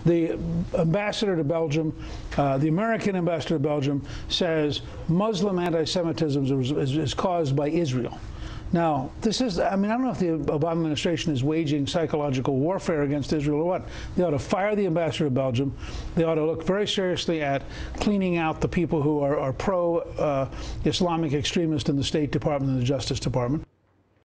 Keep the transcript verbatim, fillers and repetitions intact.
The ambassador to Belgium, uh, the American ambassador to Belgium, says Muslim anti-Semitism is, is, is caused by Israel. Now, this is, I mean, I don't know if the Obama administration is waging psychological warfare against Israel or what. They ought to fire the ambassador to Belgium. They ought to look very seriously at cleaning out the people who are, are pro-Islamic uh, extremists in the State Department and the Justice Department.